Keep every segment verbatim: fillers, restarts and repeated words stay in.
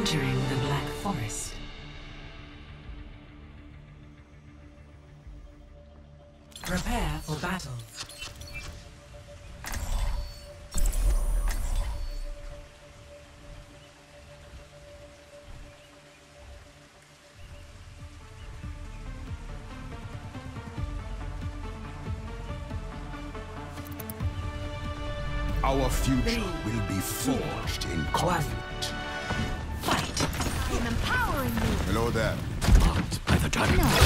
Entering the Black Forest. Prepare for battle. Our future will be forged in conflict. Fight! I'm empowering you! Hello there. Marked by the dragon. No.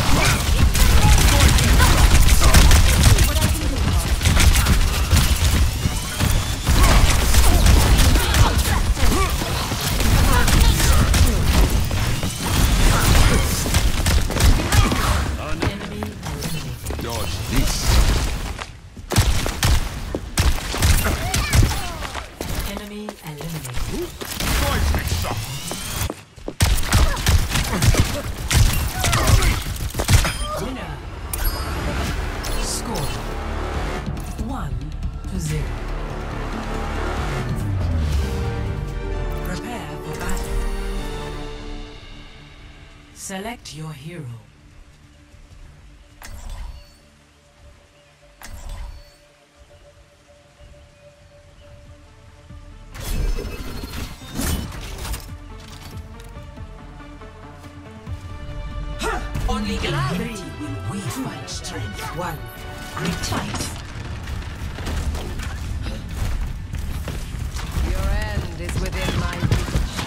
Dodge this. Enemy eliminated. Twice me some. Winner. Score one to zero. Prepare for battle. Select your hero. Only in unity will we find strength. One. Retreat. Your end is within my reach.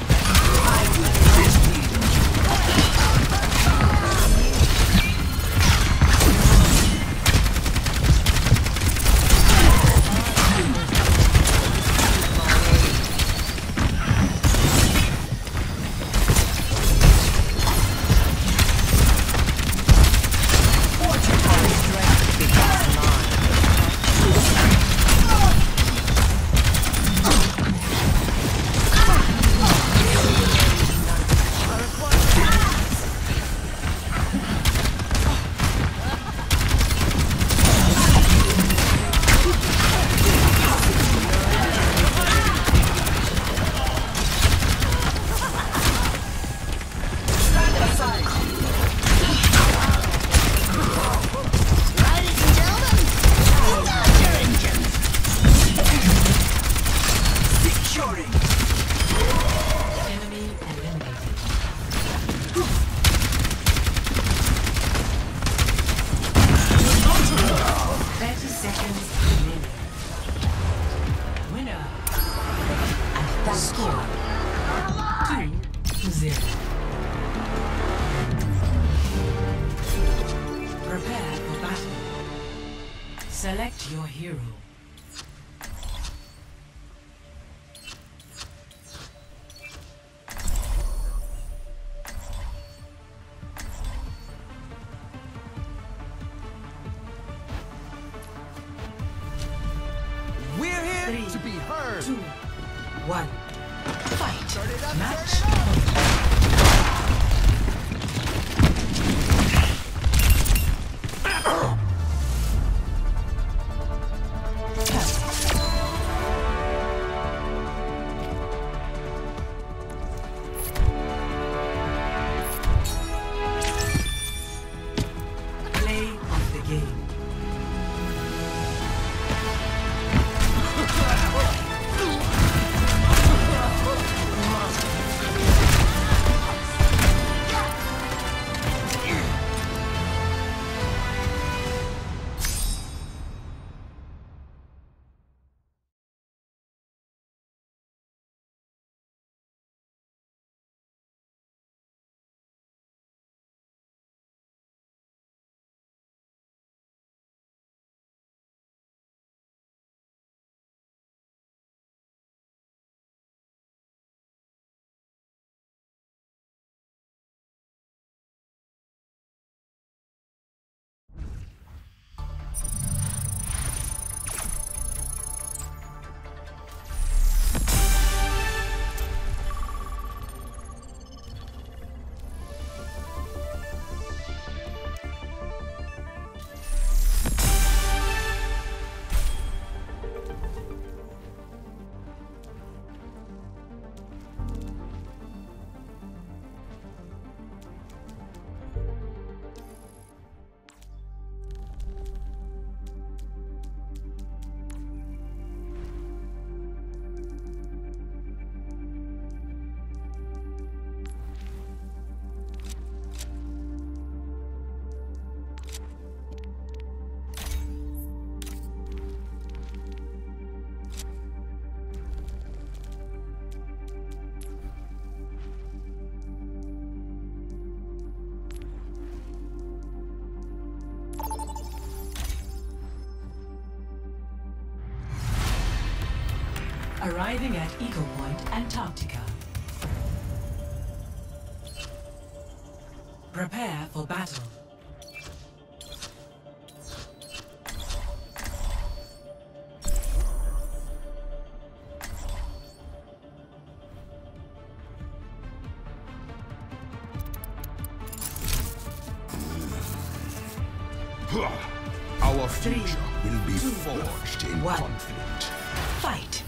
Score two to zero. Prepare for battle. Select your hero. We're here Three, to be heard. Two, one. Fight. Turn it up, Match. turn it up. Play of the game. Arriving at Eagle Point, Antarctica. Prepare for battle. Our future will be forged in one. conflict. Fight!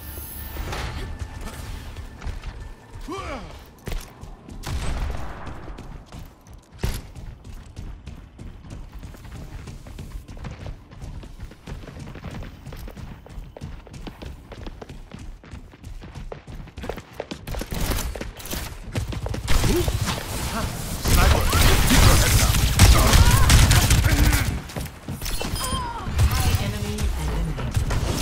Enemy eliminated.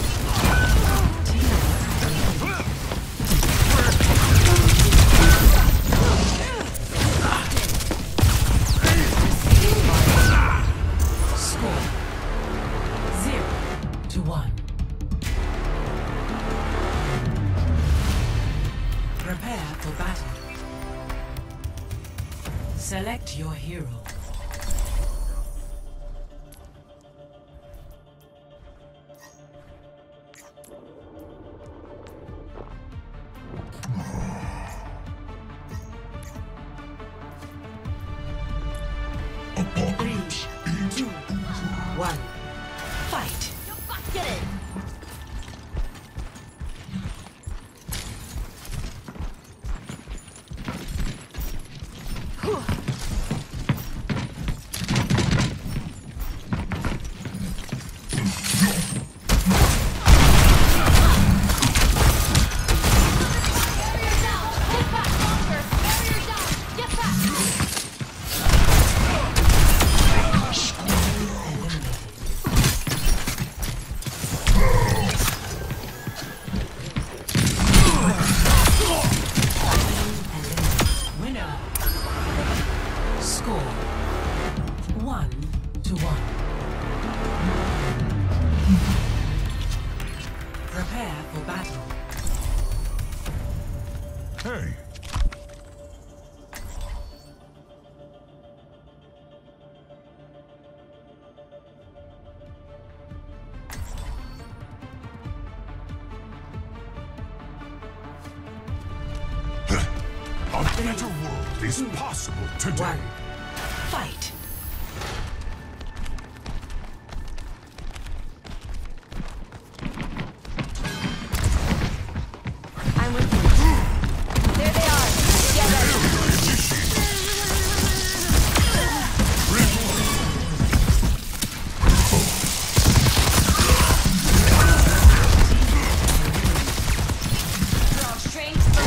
Score zero to one. Prepare for battle. Select your hero. Three, two, one. Fight! Get it! Winner. Score one to one. Prepare for battle. Hey, a better world is possible today. One. Fight! I'm with you. There they are. Together. Draw strength from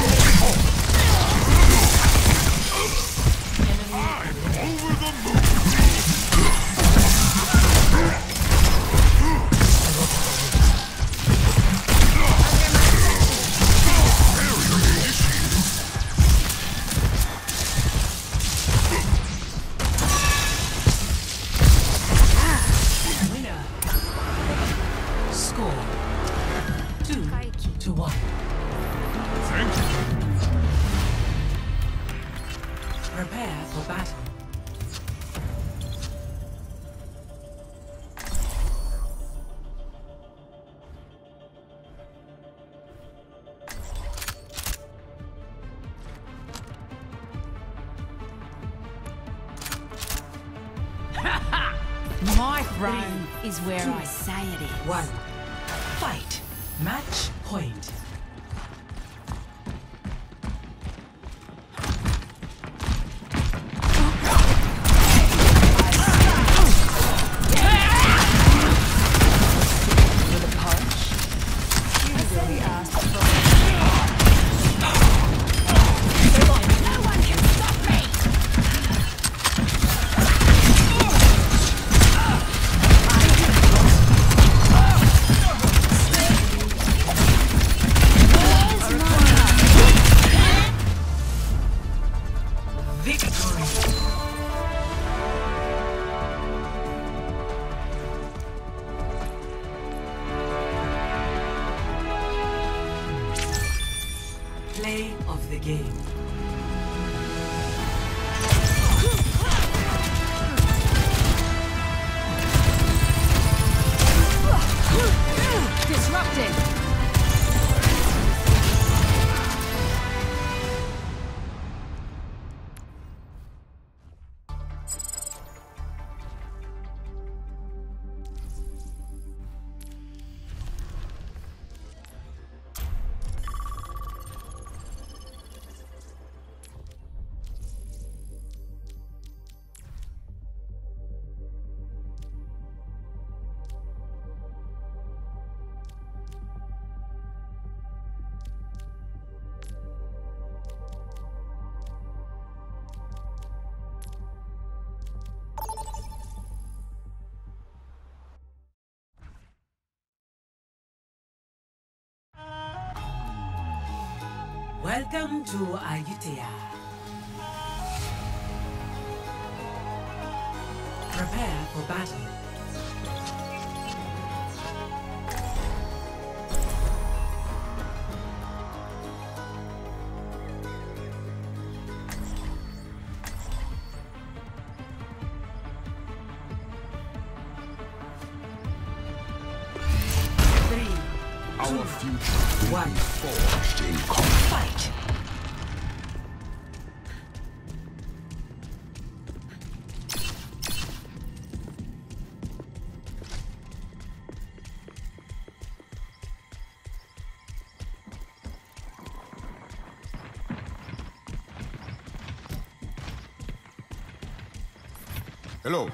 Over the moon! Winner. Score two Kaiki. to one. Thank you. Prepare for battle. My throne is where I say it is. One. Fight. Match point. Play of the game. Disrupted! Welcome to Ayutthaya. Prepare for battle. Three, Our future will one. be forged in conflict. Fight! Hello.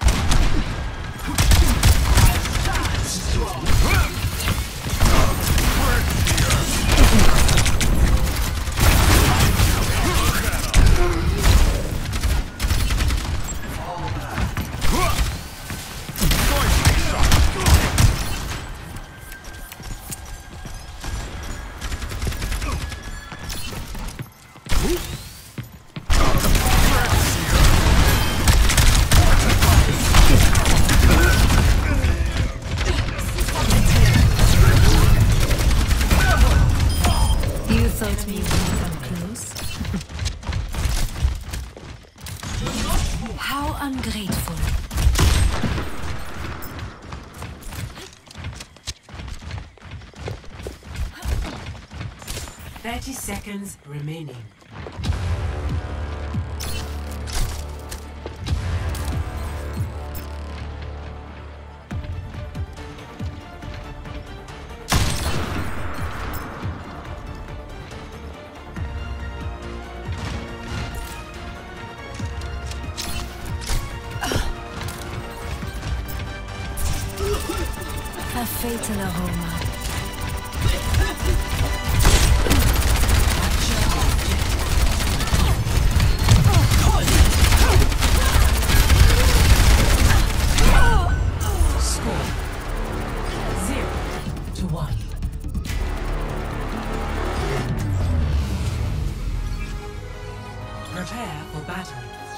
You thought me wouldn't come close? How ungrateful. Thirty seconds remaining. A fatal aroma. Score zero to one. Prepare for battle.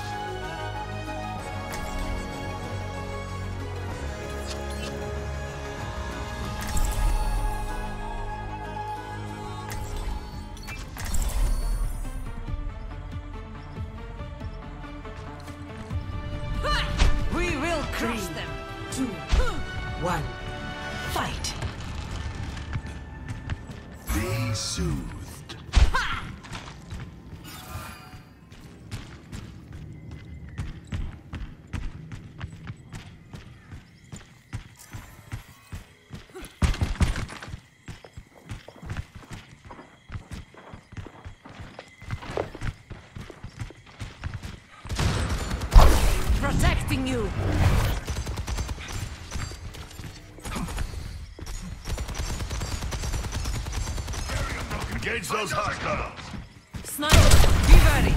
We will crush Three, them. two, one. Fight! Be soothed. Protecting you. Engage those hostiles. Sniper, be ready.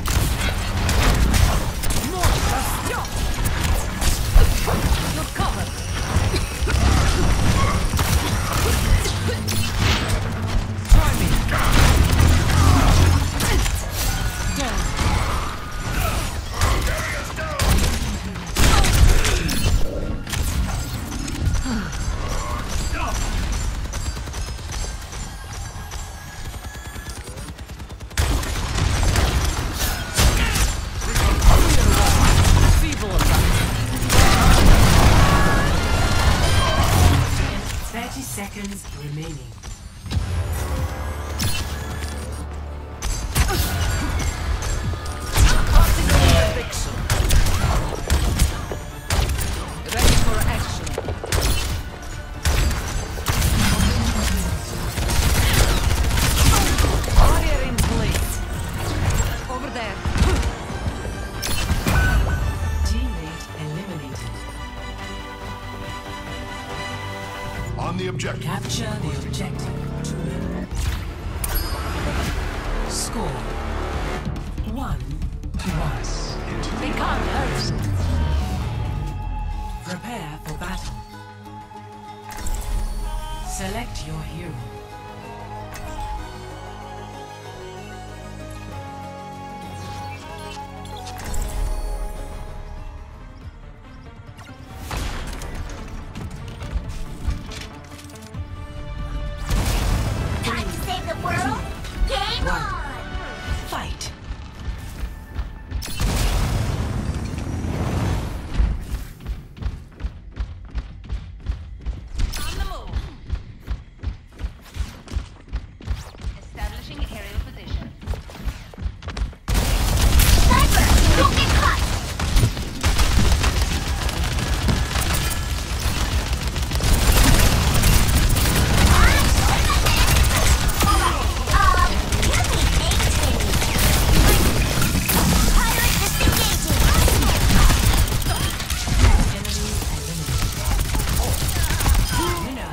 More bastion. You're covered. Try me. thirty seconds remaining. Ready for action. Warrior in place. Over there. Teammate eliminated. On the objective. Capture the objective to win. Score one to one. They can't hurt. Prepare for battle. Select your hero. Time to save the world? Game One. on! Fight! On the move. Establishing aerial position. Sniper! Don't get caught! Um, give me eighteen. Pirate disengaging. Enemy eliminated. Winner.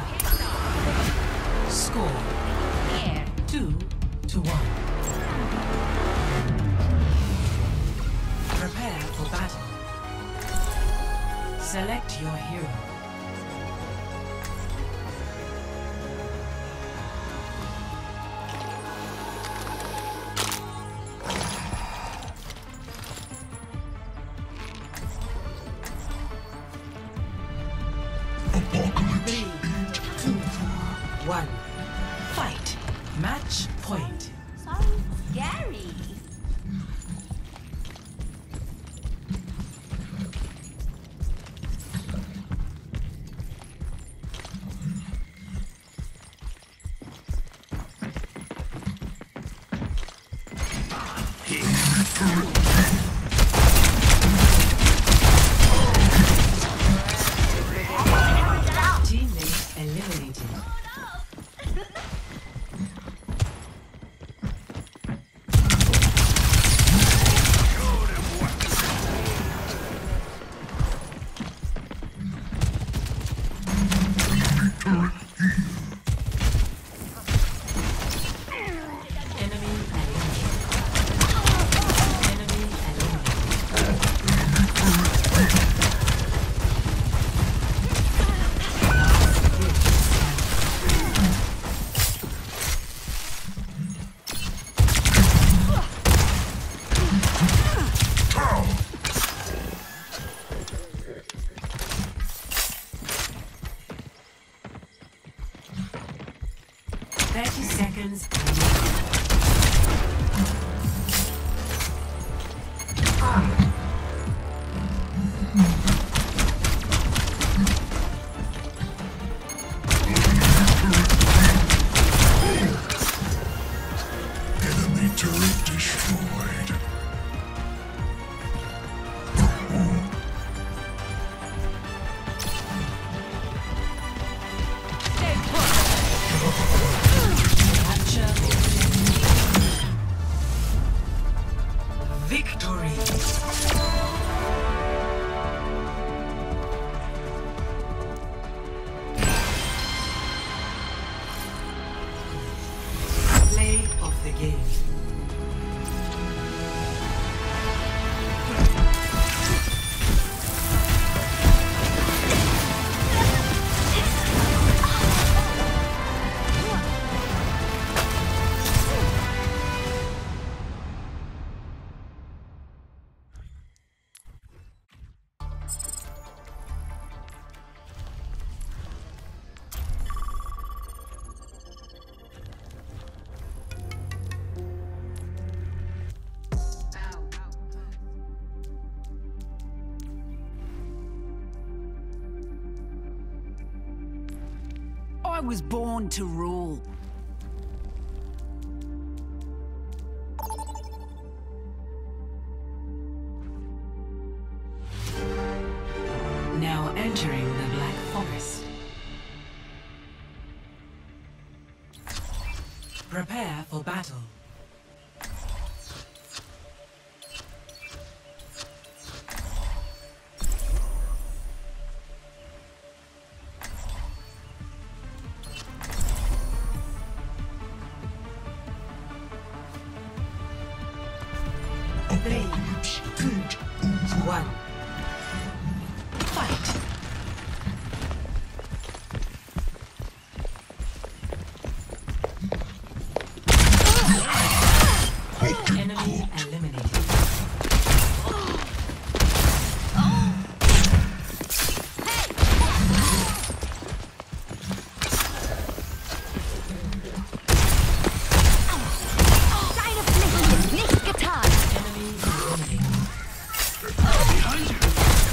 Score Air. two to one. Prepare for battle. Select your hero. Three, two, one. Fight. Match point. Sounds scary. Teammate eliminated. Enemy eliminated. Enemy eliminated. Thirty seconds. Enemy turret destroyed. Stay put. Capture the objective. Victory. Play of the game. I was born to rule. Now entering the Black Forest. Prepare for battle. Three, two, one. Fight! Enemy eliminated. Deine Pflicht ist nicht getan. Enemy eliminated. Behind you.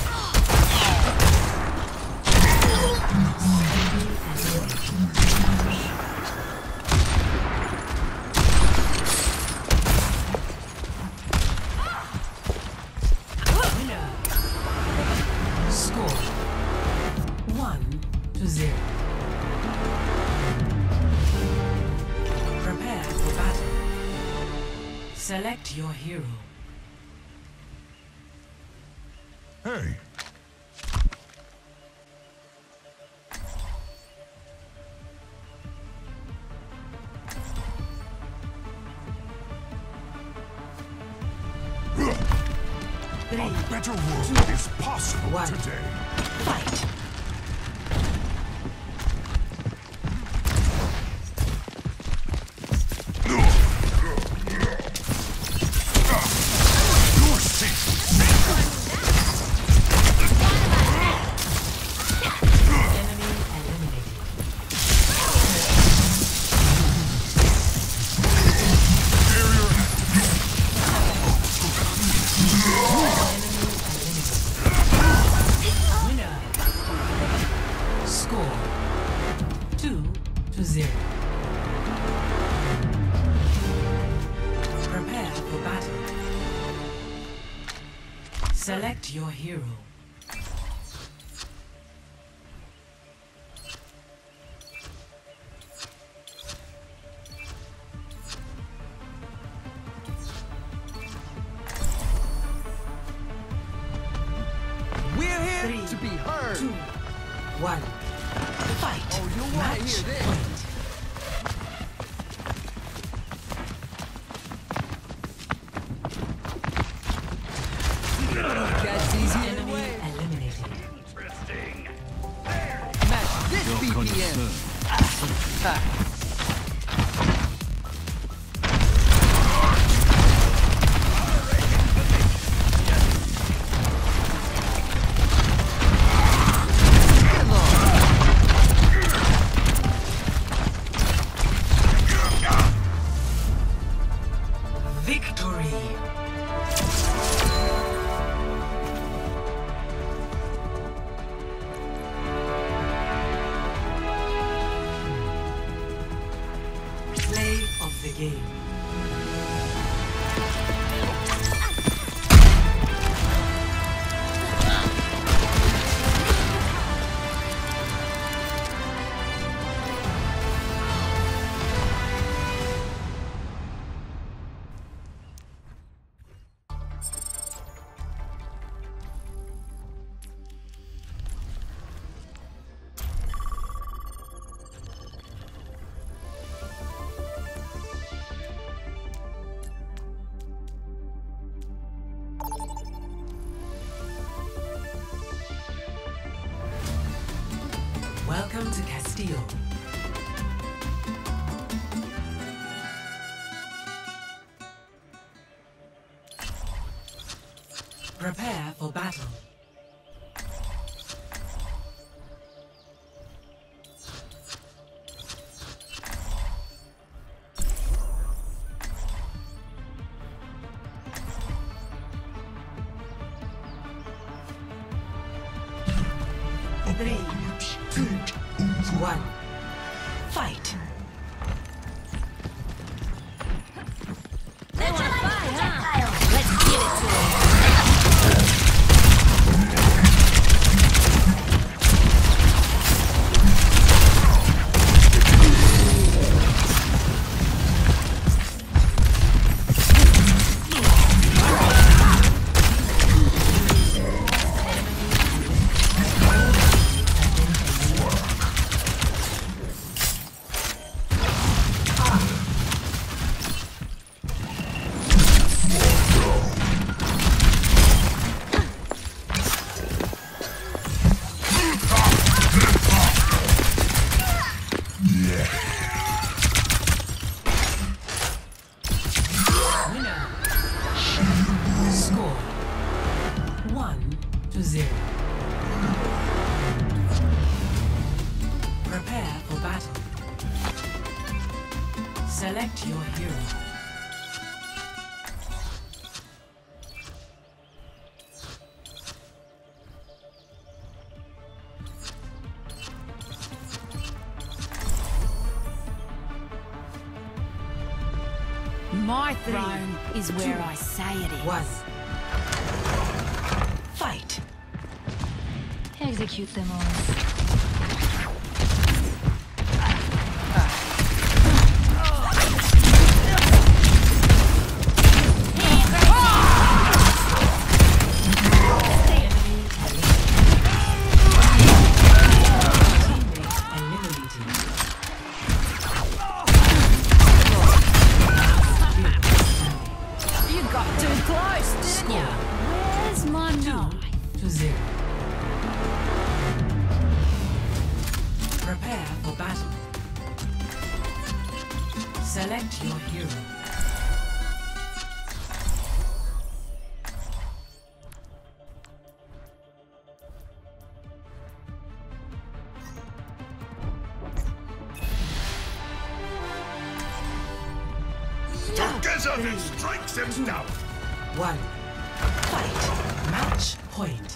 Score one to zero. Prepare for battle. Select your hero. Hey. Three, A better world is possible one. today. fight! Your safe. Enemy eliminated. Barrier Winner. Score two to zero. Prepare for battle. Select your hero. We're here Three, to be heard. Two, one. Fight. Oh, you wanna Match hear this. point. That's easy Enemy anyway. eliminated. Match this B P M. Ha. Come on. Victory. Play of the game. Welcome to Castillo. Prepare for battle. Three, two, one. Fight. They wanna fight, huh? Let's give it to them. Prepare for battle. Select your hero. My throne is where I say it is. One. Fight. Execute them all. Prepare for battle. Select your hero. Together this strikes him down. One. Fight. Match point.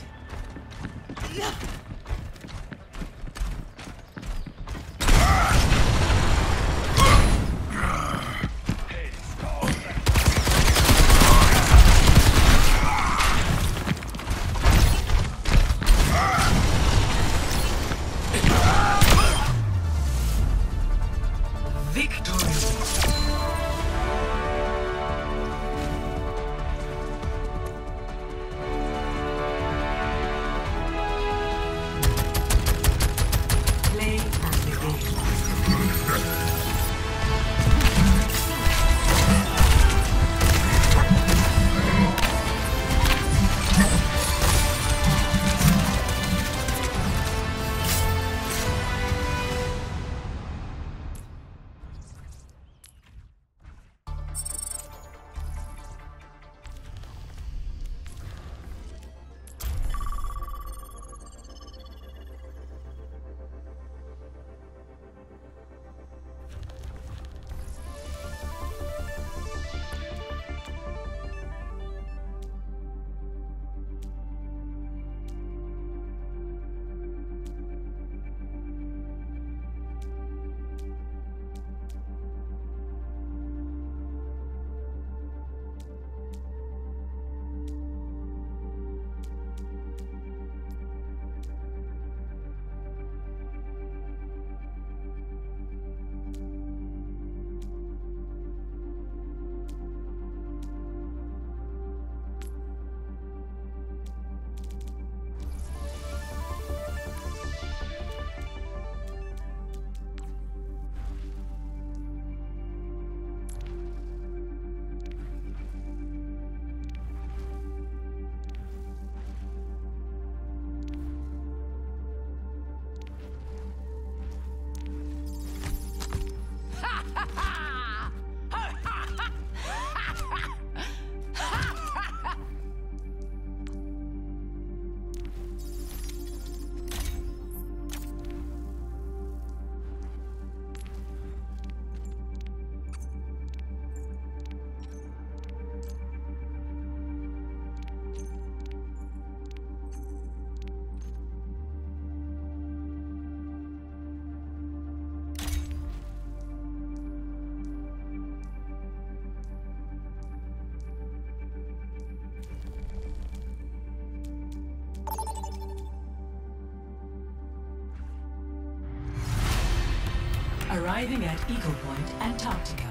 Arriving at Eagle Point, Antarctica.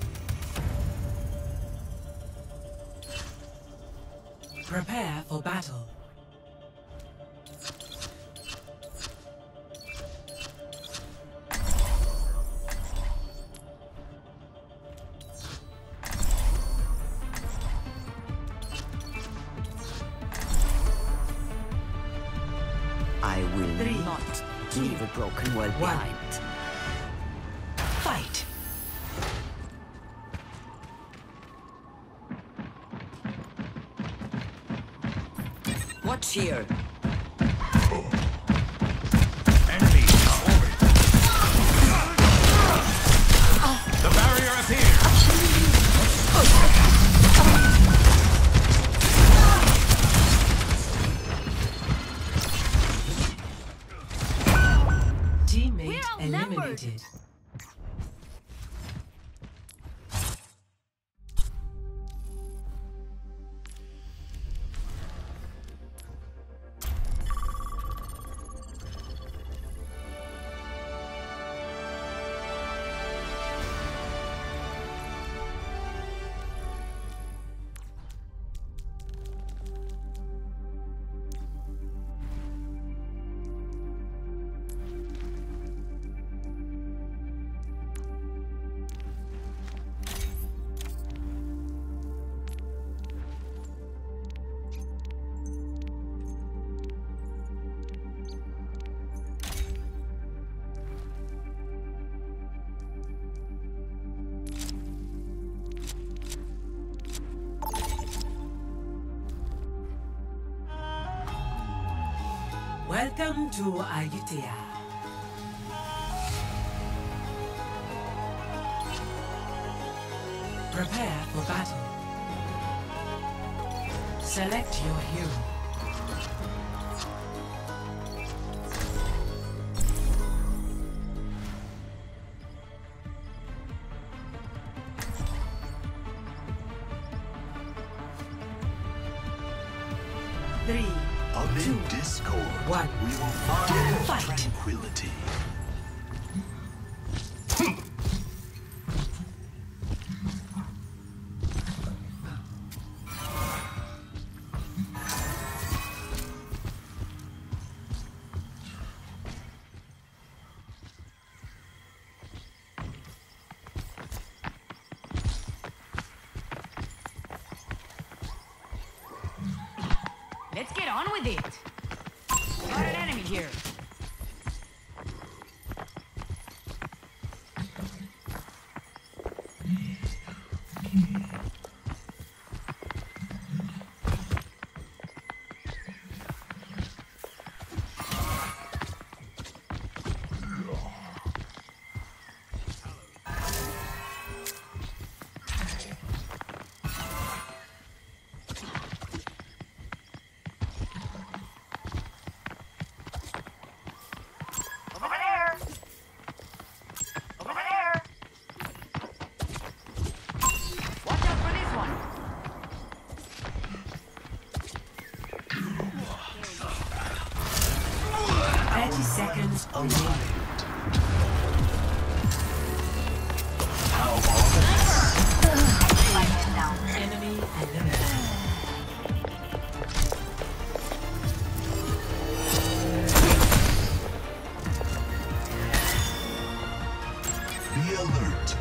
Prepare for battle. I will Three, not two, leave a broken world one. behind. Fight! Watch here. Enemy destroyed. The barrier appears. Teammate We're outnumbered. eliminated. Welcome to Ayutthaya. Prepare for battle. Select your hero. Three, Amid discord, one. we will find Fight. tranquility. Let's get on with it. Got an enemy here. Over there. Over there. Watch out for this one. Thirty seconds remaining. Enemy eliminated. Be alert.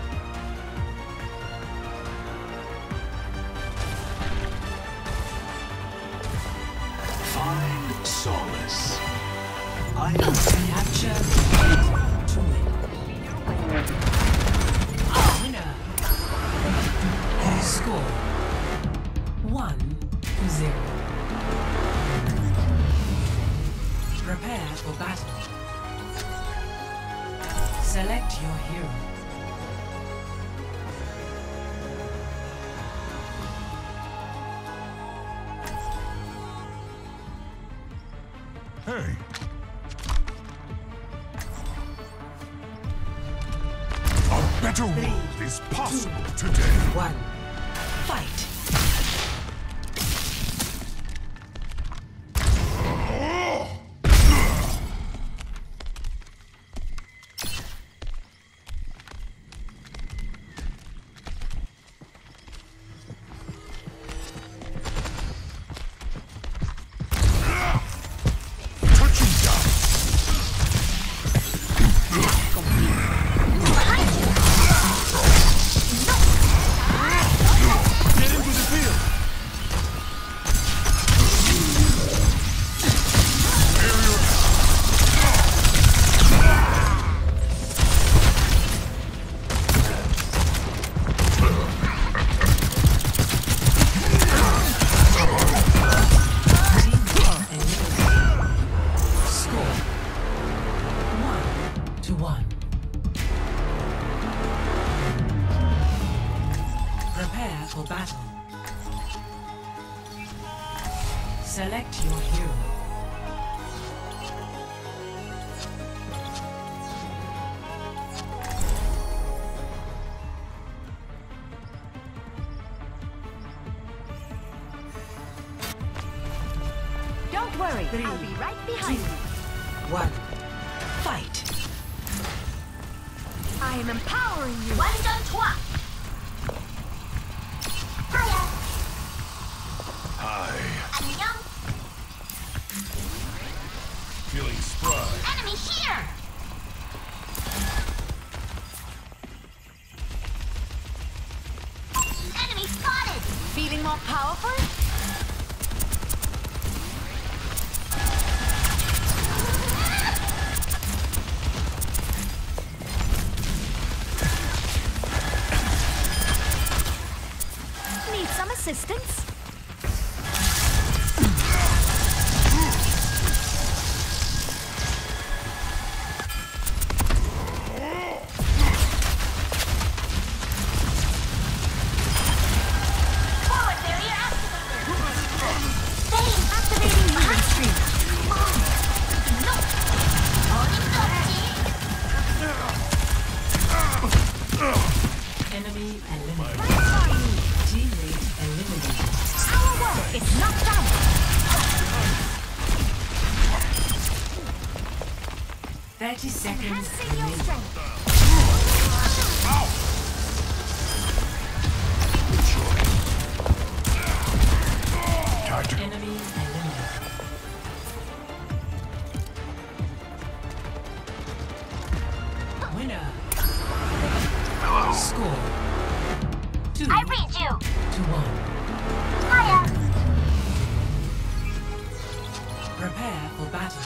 Find solace. I am Capture to win. Winner. Score one to zero. Prepare for battle. Select your hero. Hey, a better world is possible today. One. Fight. Prepare for battle. Select your hero. Don't worry, Three, I'll be right behind two, you. one. Fight. I am empowering you. 완전 Hiya. Hi. 안녕. Feeling spry. Enemy here. Enemy spotted. Feeling more powerful? Need some assistance? Forward barrier activated. Stay. Activating movement stream. No. 어림없지. Enemy eliminated. Teammate eliminated. Our work is not done. Thirty seconds Enhancing your remaining. strength. Tactical. Enemy eliminated. Winner. Score. Two I read you. to one. Hiya. Prepare for battle.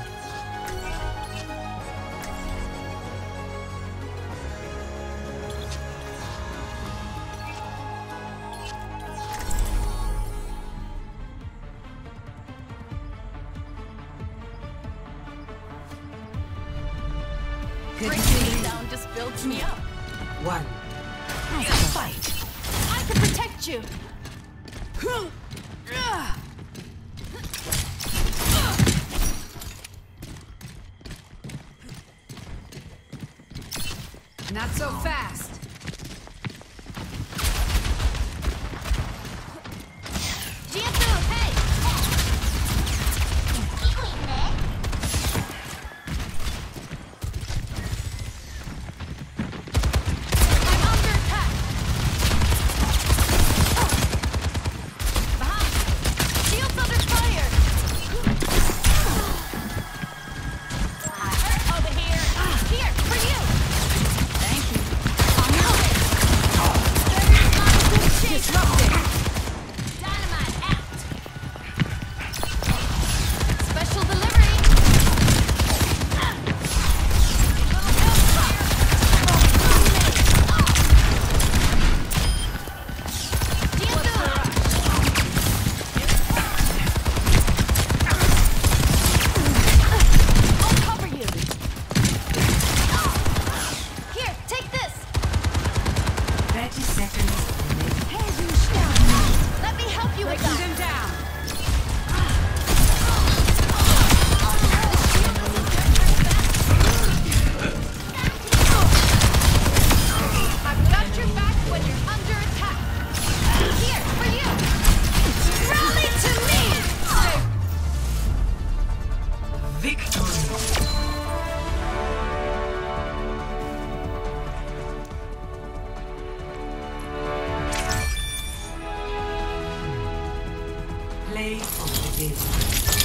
Good Breaking down just builds me up. one. Fight. I can protect you. Not so fast. Jianfu, hey! 뛰고 있네. I'm under attack. Behind. Shields under fire. Over here. Here, for you. Thank you. On your way. Disrupted. Dynamite out. Special delivery. I'll cover you. Here, take this. Thirty seconds remaining. Let me help you with Taking that. them down. I've got your back when you're under attack. Here, for you. Rally to me. Victory. Play of the game.